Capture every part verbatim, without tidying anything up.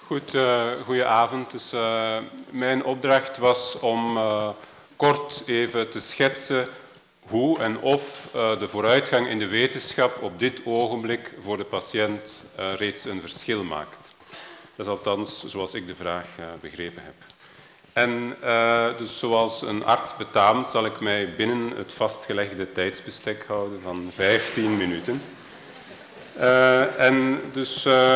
Goed, uh, goedenavond. Dus, uh, mijn opdracht was om uh, kort even te schetsen hoe en of uh, de vooruitgang in de wetenschap op dit ogenblik voor de patiënt uh, reeds een verschil maakt. Dat is althans zoals ik de vraag uh, begrepen heb. En uh, dus zoals een arts betaamt zal ik mij binnen het vastgelegde tijdsbestek houden van vijftien minuten. Uh, en dus... Uh,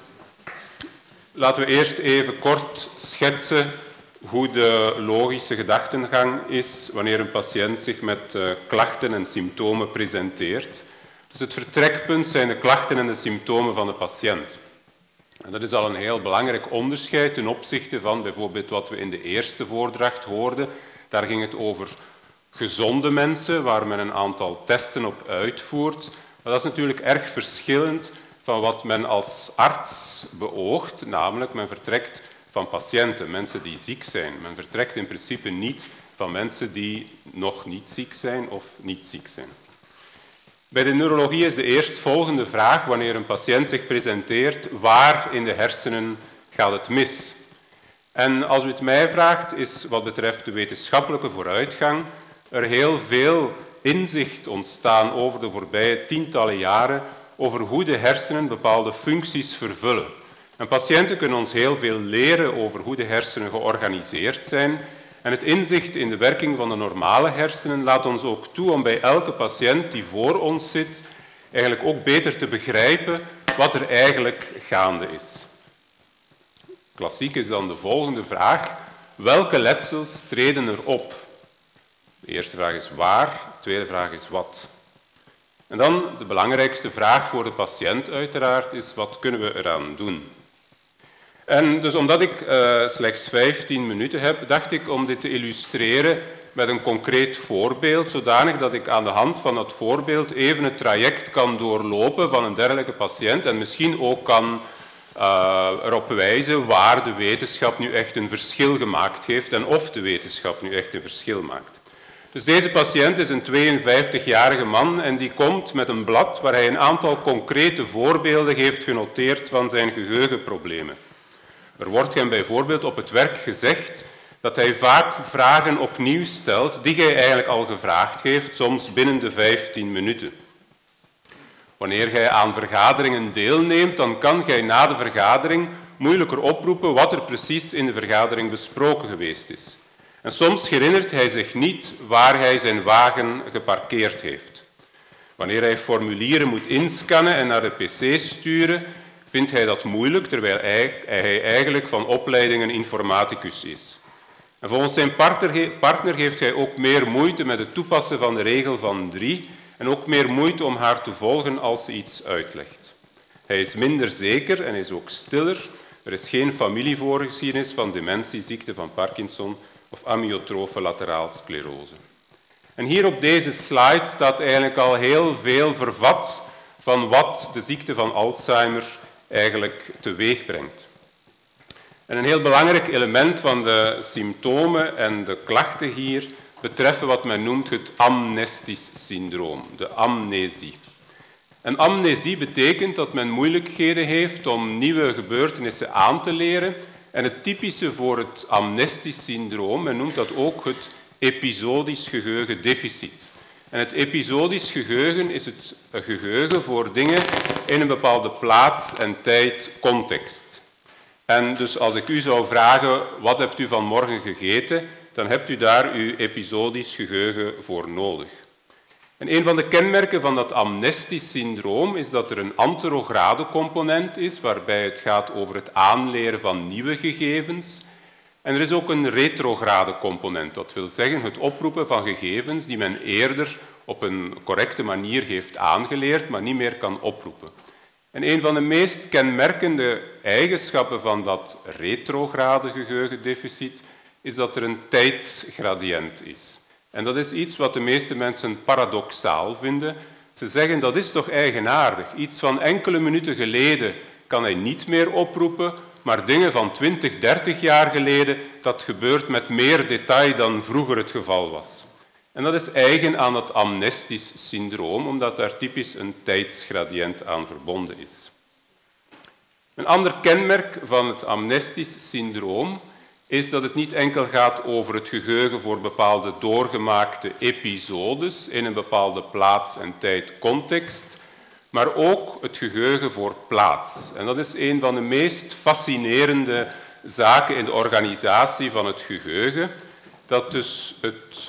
Laten we eerst even kort schetsen hoe de logische gedachtengang is wanneer een patiënt zich met uh, klachten en symptomen presenteert. Dus het vertrekpunt zijn de klachten en de symptomen van de patiënt. En dat is al een heel belangrijk onderscheid ten opzichte van bijvoorbeeld wat we in de eerste voordracht hoorden. Daar ging het over gezonde mensen waar men een aantal testen op uitvoert. Maar dat is natuurlijk erg verschillend van wat men als arts beoogt, namelijk men vertrekt van patiënten, mensen die ziek zijn. Men vertrekt in principe niet van mensen die nog niet ziek zijn of niet ziek zijn. Bij de neurologie is de eerstvolgende vraag, wanneer een patiënt zich presenteert, waar in de hersenen gaat het mis? En als u het mij vraagt, is wat betreft de wetenschappelijke vooruitgang er heel veel inzicht ontstaan over de voorbije tientallen jaren over hoe de hersenen bepaalde functies vervullen. En patiënten kunnen ons heel veel leren over hoe de hersenen georganiseerd zijn. En het inzicht in de werking van de normale hersenen laat ons ook toe om bij elke patiënt die voor ons zit, eigenlijk ook beter te begrijpen wat er eigenlijk gaande is. Klassiek is dan de volgende vraag: welke letsels treden er op? De eerste vraag is waar, de tweede vraag is wat. En dan de belangrijkste vraag voor de patiënt uiteraard is, wat kunnen we eraan doen? En dus omdat ik uh, slechts vijftien minuten heb, dacht ik om dit te illustreren met een concreet voorbeeld, zodanig dat ik aan de hand van dat voorbeeld even het traject kan doorlopen van een dergelijke patiënt en misschien ook kan uh, erop wijzen waar de wetenschap nu echt een verschil gemaakt heeft en of de wetenschap nu echt een verschil maakt. Dus deze patiënt is een tweeënvijftigjarige man en die komt met een blad waar hij een aantal concrete voorbeelden heeft genoteerd van zijn geheugenproblemen. Er wordt hem bijvoorbeeld op het werk gezegd dat hij vaak vragen opnieuw stelt die hij eigenlijk al gevraagd heeft, soms binnen de vijftien minuten. Wanneer hij aan vergaderingen deelneemt, dan kan hij na de vergadering moeilijker oproepen wat er precies in de vergadering besproken geweest is. En soms herinnert hij zich niet waar hij zijn wagen geparkeerd heeft. Wanneer hij formulieren moet inscannen en naar de pc sturen, vindt hij dat moeilijk, terwijl hij eigenlijk van opleiding een informaticus is. En volgens zijn partner heeft hij ook meer moeite met het toepassen van de regel van drie en ook meer moeite om haar te volgen als ze iets uitlegt. Hij is minder zeker en is ook stiller. Er is geen familievoorgeschiedenis van dementie, ziekte van Parkinson of amyotrofe lateraal sclerose. En hier op deze slide staat eigenlijk al heel veel vervat van wat de ziekte van Alzheimer eigenlijk teweeg brengt. En een heel belangrijk element van de symptomen en de klachten hier betreffen wat men noemt het amnestisch syndroom, de amnesie. En amnesie betekent dat men moeilijkheden heeft om nieuwe gebeurtenissen aan te leren. En het typische voor het amnestisch syndroom, men noemt dat ook het episodisch geheugendeficit. En het episodisch geheugen is het geheugen voor dingen in een bepaalde plaats en tijd context. En dus als ik u zou vragen, wat hebt u vanmorgen gegeten, dan hebt u daar uw episodisch geheugen voor nodig. En een van de kenmerken van dat amnestisch syndroom is dat er een anterograde component is, waarbij het gaat over het aanleren van nieuwe gegevens. En er is ook een retrograde component, dat wil zeggen het oproepen van gegevens die men eerder op een correcte manier heeft aangeleerd, maar niet meer kan oproepen. En een van de meest kenmerkende eigenschappen van dat retrograde geheugendeficit is dat er een tijdsgradiënt is. En dat is iets wat de meeste mensen paradoxaal vinden. Ze zeggen, dat is toch eigenaardig. Iets van enkele minuten geleden kan hij niet meer oproepen, maar dingen van twintig, dertig jaar geleden, dat gebeurt met meer detail dan vroeger het geval was. En dat is eigen aan het amnestisch syndroom, omdat daar typisch een tijdsgradiënt aan verbonden is. Een ander kenmerk van het amnestisch syndroom is dat het niet enkel gaat over het geheugen voor bepaalde doorgemaakte episodes in een bepaalde plaats- en tijdcontext, maar ook het geheugen voor plaats. En dat is een van de meest fascinerende zaken in de organisatie van het geheugen, dat dus het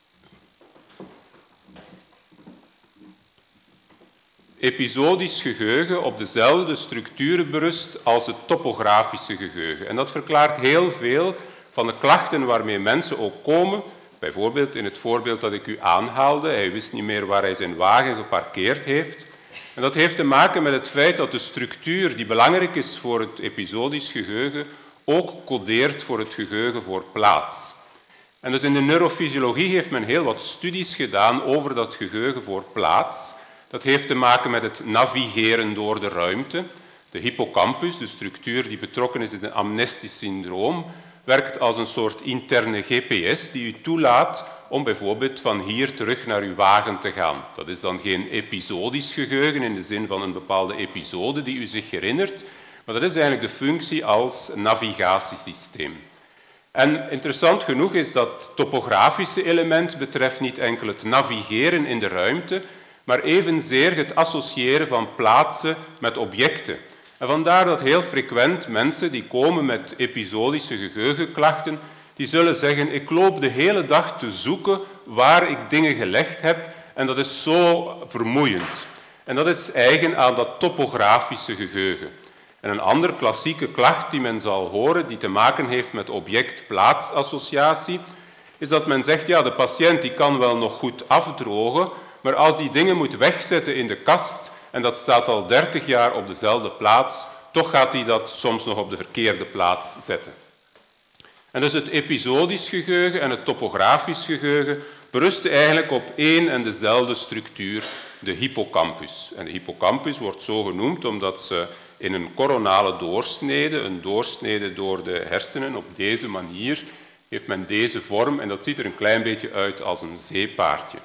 episodisch geheugen op dezelfde structuren berust als het topografische geheugen. En dat verklaart heel veel van de klachten waarmee mensen ook komen. Bijvoorbeeld in het voorbeeld dat ik u aanhaalde, hij wist niet meer waar hij zijn wagen geparkeerd heeft. En dat heeft te maken met het feit dat de structuur die belangrijk is voor het episodisch geheugen ook codeert voor het geheugen voor plaats. En dus in de neurofysiologie heeft men heel wat studies gedaan over dat geheugen voor plaats. Dat heeft te maken met het navigeren door de ruimte. De hippocampus, de structuur die betrokken is in het amnestisch syndroom, werkt als een soort interne G P S die u toelaat om bijvoorbeeld van hier terug naar uw wagen te gaan. Dat is dan geen episodisch geheugen in de zin van een bepaalde episode die u zich herinnert, maar dat is eigenlijk de functie als navigatiesysteem. En interessant genoeg is dat topografische element betreft niet enkel het navigeren in de ruimte, maar evenzeer het associëren van plaatsen met objecten. En vandaar dat heel frequent mensen die komen met episodische geheugenklachten, die zullen zeggen, ik loop de hele dag te zoeken waar ik dingen gelegd heb en dat is zo vermoeiend. En dat is eigen aan dat topografische geheugen. En een andere klassieke klacht die men zal horen, die te maken heeft met object-plaatsassociatie, is dat men zegt, ja, de patiënt die kan wel nog goed afdrogen, maar als die dingen moet wegzetten in de kast, en dat staat al dertig jaar op dezelfde plaats, toch gaat hij dat soms nog op de verkeerde plaats zetten. En dus het episodisch geheugen en het topografisch geheugen berusten eigenlijk op één en dezelfde structuur, de hippocampus. En de hippocampus wordt zo genoemd omdat ze in een coronale doorsnede, een doorsnede door de hersenen, op deze manier heeft men deze vorm en dat ziet er een klein beetje uit als een zeepaardje.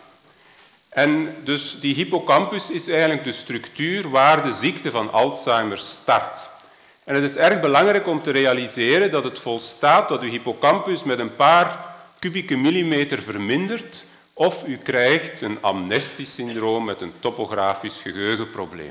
En dus die hippocampus is eigenlijk de structuur waar de ziekte van Alzheimer start. En het is erg belangrijk om te realiseren dat het volstaat dat uw hippocampus met een paar kubieke millimeter vermindert of u krijgt een amnestisch syndroom met een topografisch geheugenprobleem.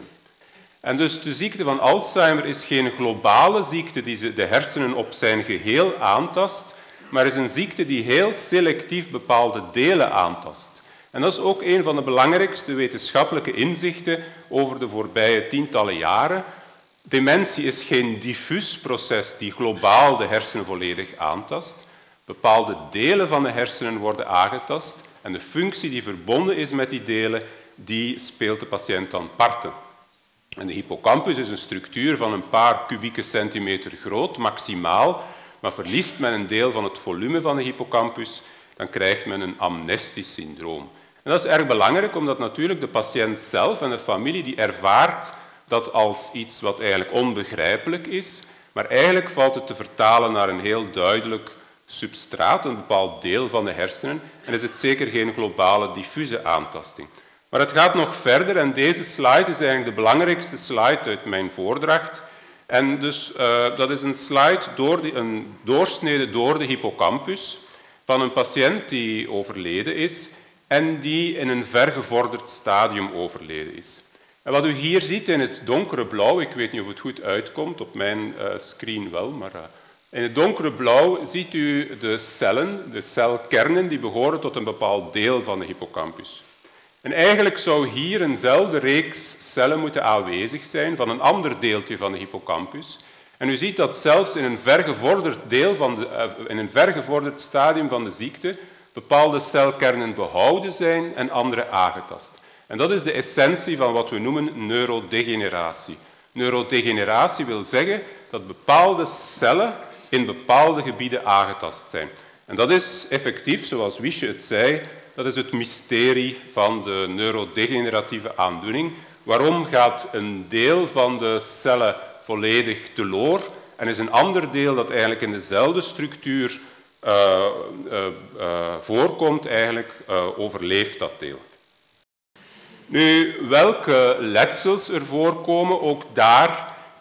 En dus de ziekte van Alzheimer is geen globale ziekte die de hersenen op zijn geheel aantast, maar is een ziekte die heel selectief bepaalde delen aantast. En dat is ook een van de belangrijkste wetenschappelijke inzichten over de voorbije tientallen jaren. Dementie is geen diffuus proces die globaal de hersenen volledig aantast. Bepaalde delen van de hersenen worden aangetast en de functie die verbonden is met die delen, die speelt de patiënt dan parten. En de hippocampus is een structuur van een paar kubieke centimeter groot, maximaal, maar verliest men een deel van het volume van de hippocampus, dan krijgt men een amnestisch syndroom. En dat is erg belangrijk, omdat natuurlijk de patiënt zelf en de familie die ervaart dat als iets wat eigenlijk onbegrijpelijk is, maar eigenlijk valt het te vertalen naar een heel duidelijk substraat, een bepaald deel van de hersenen, en is het zeker geen globale diffuse aantasting. Maar het gaat nog verder en deze slide is eigenlijk de belangrijkste slide uit mijn voordracht. En dus uh, dat is een slide, door die, een doorsnede door de hippocampus van een patiënt die overleden is en die in een vergevorderd stadium overleden is. En wat u hier ziet in het donkere blauw, ik weet niet of het goed uitkomt, op mijn uh, screen wel, maar uh, in het donkere blauw ziet u de cellen, de celkernen die behoren tot een bepaald deel van de hippocampus. En eigenlijk zou hier eenzelfde reeks cellen moeten aanwezig zijn van een ander deeltje van de hippocampus. En u ziet dat zelfs in een vergevorderd, deel van de, uh, in een vergevorderd stadium van de ziekte bepaalde celkernen behouden zijn en andere aangetast. En dat is de essentie van wat we noemen neurodegeneratie. Neurodegeneratie wil zeggen dat bepaalde cellen in bepaalde gebieden aangetast zijn. En dat is effectief, zoals Wiesche het zei, dat is het mysterie van de neurodegeneratieve aandoening. Waarom gaat een deel van de cellen volledig teloor en is een ander deel dat eigenlijk in dezelfde structuur uh, uh, uh, voorkomt, eigenlijk uh, overleeft dat deel. Nu, welke letsels er voorkomen, ook daar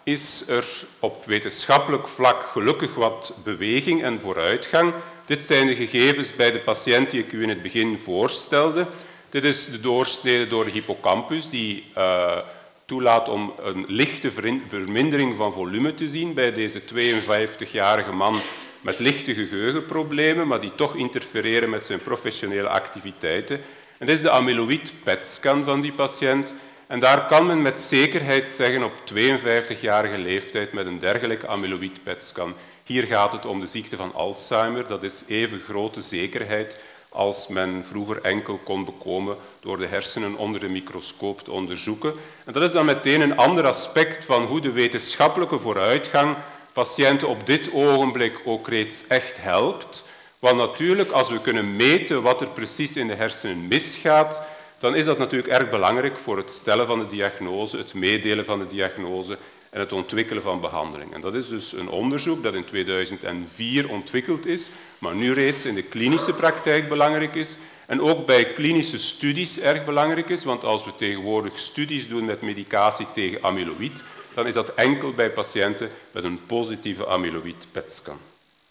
is er op wetenschappelijk vlak gelukkig wat beweging en vooruitgang. Dit zijn de gegevens bij de patiënt die ik u in het begin voorstelde. Dit is de doorsnede door de hippocampus die uh, toelaat om een lichte vermindering van volume te zien bij deze tweeënvijftigjarige man met lichte geheugenproblemen, maar die toch interfereren met zijn professionele activiteiten. En dit is de amyloïd P E T-scan van die patiënt. En daar kan men met zekerheid zeggen op tweeënvijftigjarige leeftijd met een dergelijke amyloïd P E T-scan. Hier gaat het om de ziekte van Alzheimer. Dat is even grote zekerheid als men vroeger enkel kon bekomen door de hersenen onder de microscoop te onderzoeken. En dat is dan meteen een ander aspect van hoe de wetenschappelijke vooruitgang patiënten op dit ogenblik ook reeds echt helpt. Want natuurlijk, als we kunnen meten wat er precies in de hersenen misgaat, dan is dat natuurlijk erg belangrijk voor het stellen van de diagnose, het meedelen van de diagnose en het ontwikkelen van behandeling. En dat is dus een onderzoek dat in tweeduizend vier ontwikkeld is, maar nu reeds in de klinische praktijk belangrijk is en ook bij klinische studies erg belangrijk is, want als we tegenwoordig studies doen met medicatie tegen amyloïd, dan is dat enkel bij patiënten met een positieve amyloïd P E T-scan.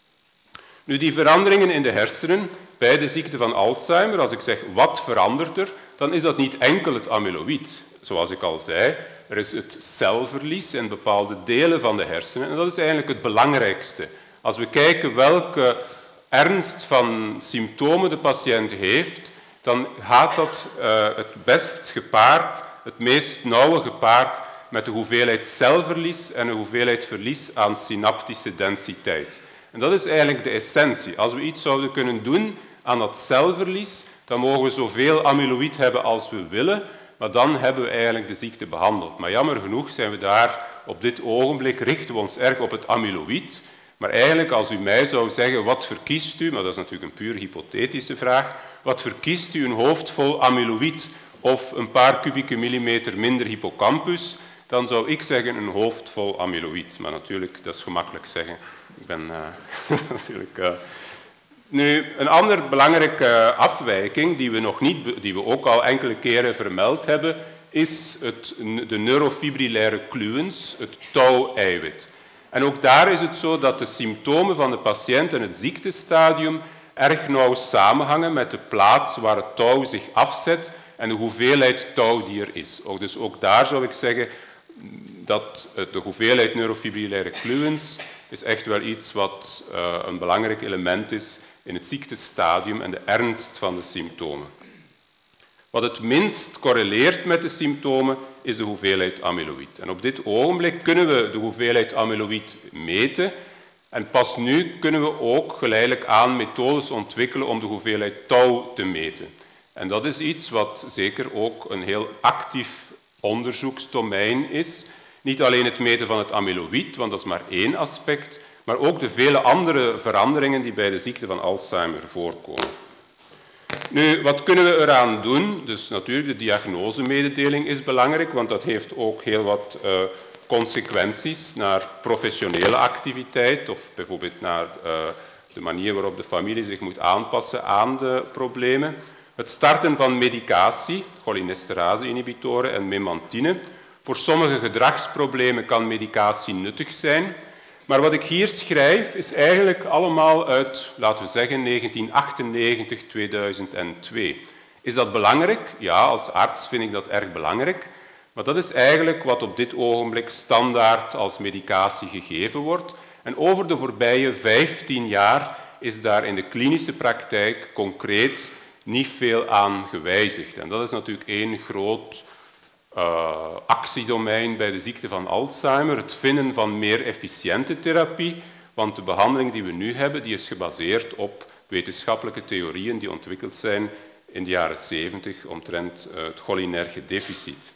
Nu, die veranderingen in de hersenen bij de ziekte van Alzheimer, als ik zeg wat verandert er, dan is dat niet enkel het amyloïd. Zoals ik al zei, er is het celverlies in bepaalde delen van de hersenen en dat is eigenlijk het belangrijkste. Als we kijken welke ernst van symptomen de patiënt heeft, dan gaat dat uh, het best gepaard, het meest nauwe gepaard met de hoeveelheid celverlies en de hoeveelheid verlies aan synaptische densiteit. En dat is eigenlijk de essentie. Als we iets zouden kunnen doen aan dat celverlies, dan mogen we zoveel amyloïd hebben als we willen, maar dan hebben we eigenlijk de ziekte behandeld. Maar jammer genoeg zijn we daar op dit ogenblik, richten we ons erg op het amyloïd. Maar eigenlijk, als u mij zou zeggen, wat verkiest u, maar dat is natuurlijk een puur hypothetische vraag, wat verkiest u, een hoofd vol amyloïd of een paar kubieke millimeter minder hippocampus, dan zou ik zeggen een hoofd vol amyloïd. Maar natuurlijk, dat is gemakkelijk zeggen. Ik ben uh, natuurlijk... Uh... Nu, een andere belangrijke afwijking, die we, nog niet, die we ook al enkele keren vermeld hebben, is het, de neurofibrillaire kluwens, het tau-eiwit. En ook daar is het zo dat de symptomen van de patiënt en het ziektestadium erg nauw samenhangen met de plaats waar het tau zich afzet en de hoeveelheid tau die er is. Dus ook daar zou ik zeggen dat de hoeveelheid neurofibrillaire kluwens is echt wel iets wat uh, een belangrijk element is in het ziektestadium en de ernst van de symptomen. Wat het minst correleert met de symptomen is de hoeveelheid amyloïd. En op dit ogenblik kunnen we de hoeveelheid amyloïd meten en pas nu kunnen we ook geleidelijk aan methodes ontwikkelen om de hoeveelheid tau te meten. En dat is iets wat zeker ook een heel actief onderzoeksdomein is. Niet alleen het meten van het amyloïd, want dat is maar één aspect, maar ook de vele andere veranderingen die bij de ziekte van Alzheimer voorkomen. Nu, wat kunnen we eraan doen? Dus natuurlijk, de diagnosemededeling is belangrijk, want dat heeft ook heel wat uh, consequenties naar professionele activiteit of bijvoorbeeld naar uh, de manier waarop de familie zich moet aanpassen aan de problemen. Het starten van medicatie, cholinesterase-inhibitoren en memantine. Voor sommige gedragsproblemen kan medicatie nuttig zijn. Maar wat ik hier schrijf is eigenlijk allemaal uit, laten we zeggen, negentien achtennegentig tot tweeduizend twee. Is dat belangrijk? Ja, als arts vind ik dat erg belangrijk. Maar dat is eigenlijk wat op dit ogenblik standaard als medicatie gegeven wordt. En over de voorbije vijftien jaar is daar in de klinische praktijk concreet niet veel aan gewijzigd. En dat is natuurlijk één groot uh, actiedomein bij de ziekte van Alzheimer, het vinden van meer efficiënte therapie, want de behandeling die we nu hebben, die is gebaseerd op wetenschappelijke theorieën die ontwikkeld zijn in de jaren zeventig omtrent uh, het cholinerge deficit.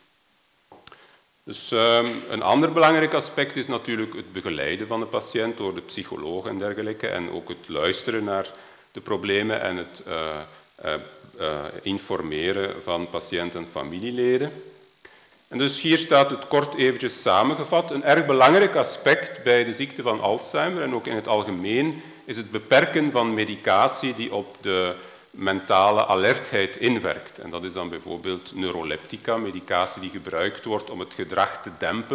Dus uh, een ander belangrijk aspect is natuurlijk het begeleiden van de patiënt door de psycholoog en dergelijke en ook het luisteren naar de problemen en het uh, uh, uh, informeren van patiënt en familieleden. En dus hier staat het kort eventjes samengevat. Een erg belangrijk aspect bij de ziekte van Alzheimer en ook in het algemeen is het beperken van medicatie die op de mentale alertheid inwerkt. En dat is dan bijvoorbeeld neuroleptica, medicatie die gebruikt wordt om het gedrag te dempen.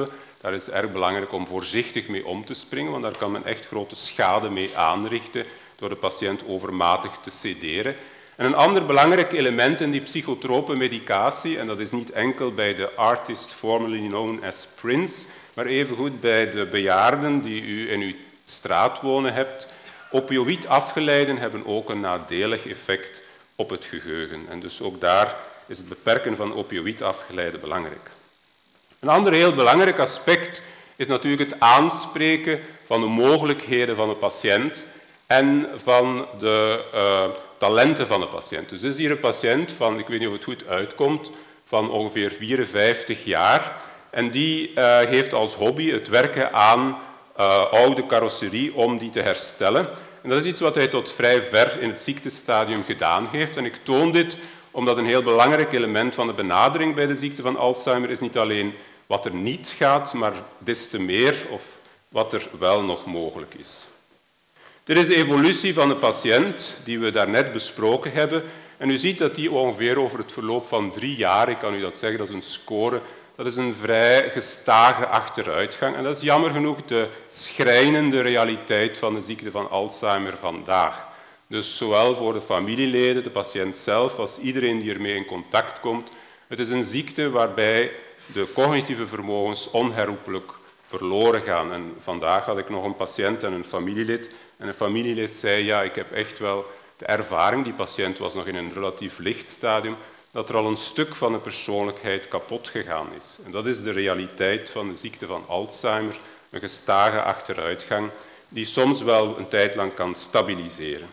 Daar is het erg belangrijk om voorzichtig mee om te springen, want daar kan men echt grote schade mee aanrichten door de patiënt overmatig te sederen. En een ander belangrijk element in die psychotrope medicatie, en dat is niet enkel bij de artist formerly known as Prince, maar evengoed bij de bejaarden die u in uw straat wonen hebt. Opioïdafgeleiden hebben ook een nadelig effect op het geheugen. En dus ook daar is het beperken van opioïdafgeleiden belangrijk. Een ander heel belangrijk aspect is natuurlijk het aanspreken van de mogelijkheden van de patiënt en van de uh, talenten van de patiënt. Dus dit is hier een patiënt van, ik weet niet of het goed uitkomt, van ongeveer vierenvijftig jaar. En die uh, heeft als hobby het werken aan uh, oude carrosserie om die te herstellen. En dat is iets wat hij tot vrij ver in het ziektestadium gedaan heeft. En ik toon dit omdat een heel belangrijk element van de benadering bij de ziekte van Alzheimer is niet alleen wat er niet gaat, maar des te meer of wat er wel nog mogelijk is. Dit is de evolutie van de patiënt die we daarnet besproken hebben. En u ziet dat die ongeveer over het verloop van drie jaar, ik kan u dat zeggen, dat is een score, dat is een vrij gestage achteruitgang. En dat is jammer genoeg de schrijnende realiteit van de ziekte van Alzheimer vandaag. Dus zowel voor de familieleden, de patiënt zelf, als iedereen die ermee in contact komt. Het is een ziekte waarbij de cognitieve vermogens onherroepelijk verloren gaan. En vandaag had ik nog een patiënt en een familielid. En een familielid zei, ja, ik heb echt wel de ervaring, die patiënt was nog in een relatief licht stadium, dat er al een stuk van de persoonlijkheid kapot gegaan is. En dat is de realiteit van de ziekte van Alzheimer, een gestage achteruitgang, die soms wel een tijd lang kan stabiliseren.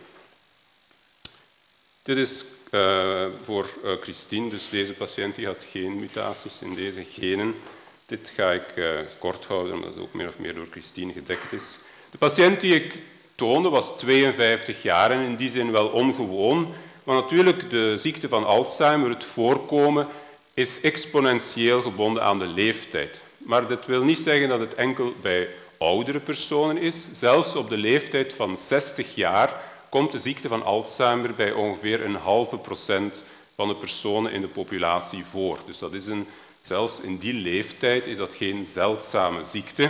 Dit is uh, voor uh, Christine, dus deze patiënt die had geen mutaties in deze genen. Dit ga ik uh, kort houden, omdat het ook meer of meer door Christine gedekt is. De patiënt die ik toonde was tweeënvijftig jaar en in die zin wel ongewoon. Maar natuurlijk, de ziekte van Alzheimer, het voorkomen, is exponentieel gebonden aan de leeftijd. Maar dat wil niet zeggen dat het enkel bij oudere personen is. Zelfs op de leeftijd van zestig jaar komt de ziekte van Alzheimer bij ongeveer een halve procent van de personen in de populatie voor. Dus dat is een, zelfs in die leeftijd is dat geen zeldzame ziekte.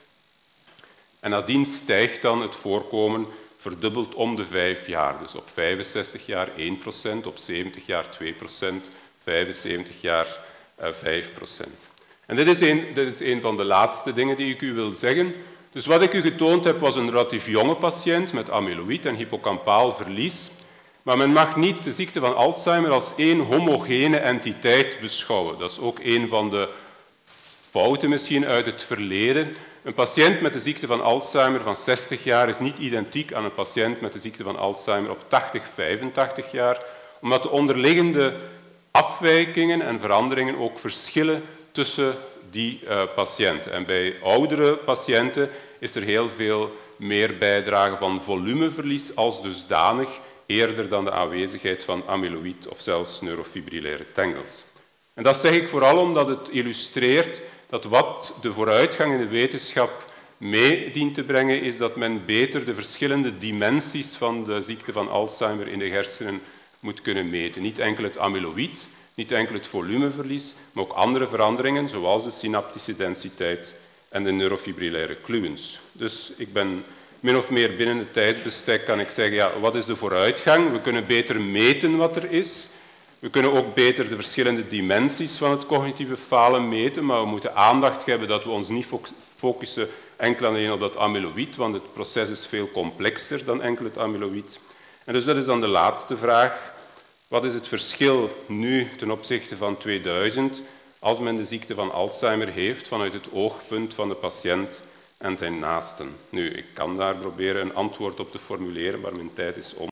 En nadien stijgt dan het voorkomen verdubbeld om de vijf jaar. Dus op vijfenzestig jaar één procent, op zeventig jaar twee procent, vijfenzeventig jaar vijf procent. En dit is, een, dit is een van de laatste dingen die ik u wil zeggen. Dus wat ik u getoond heb was een relatief jonge patiënt met amyloïd en hippocampaal verlies. Maar men mag niet de ziekte van Alzheimer als één homogene entiteit beschouwen. Dat is ook een van de fouten misschien uit het verleden. Een patiënt met de ziekte van Alzheimer van zestig jaar is niet identiek aan een patiënt met de ziekte van Alzheimer op tachtig, vijfentachtig jaar, omdat de onderliggende afwijkingen en veranderingen ook verschillen tussen die uh, patiënten. En bij oudere patiënten is er heel veel meer bijdrage van volumeverlies als dusdanig, eerder dan de aanwezigheid van amyloïd of zelfs neurofibrillaire tangles. En dat zeg ik vooral omdat het illustreert dat wat de vooruitgang in de wetenschap mee dient te brengen, is dat men beter de verschillende dimensies van de ziekte van Alzheimer in de hersenen moet kunnen meten. Niet enkel het amyloïd, niet enkel het volumeverlies, maar ook andere veranderingen, zoals de synaptische densiteit en de neurofibrillaire kluwens. Dus ik ben min of meer binnen het tijdsbestek, kan ik zeggen, ja, wat is de vooruitgang? We kunnen beter meten wat er is. We kunnen ook beter de verschillende dimensies van het cognitieve falen meten, maar we moeten aandacht hebben dat we ons niet focussen enkel alleen op dat amyloïd, want het proces is veel complexer dan enkel het amyloïd. En dus dat is dan de laatste vraag. Wat is het verschil nu ten opzichte van tweeduizend als men de ziekte van Alzheimer heeft vanuit het oogpunt van de patiënt en zijn naasten? Nu, ik kan daar proberen een antwoord op te formuleren, maar mijn tijd is om.